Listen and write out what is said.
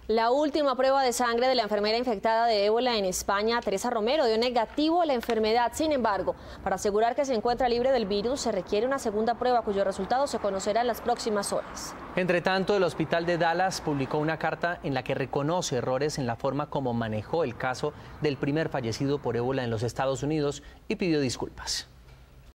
La última prueba de sangre de la enfermera infectada de ébola en España, Teresa Romero, dio negativo a la enfermedad. Sin embargo, para asegurar que se encuentra libre del virus, se requiere una segunda prueba cuyo resultado se conocerá en las próximas horas. Entre tanto, el hospital de Dallas publicó una carta en la que reconoce errores en la forma como manejó el caso del primer fallecido por ébola en los Estados Unidos y pidió disculpas.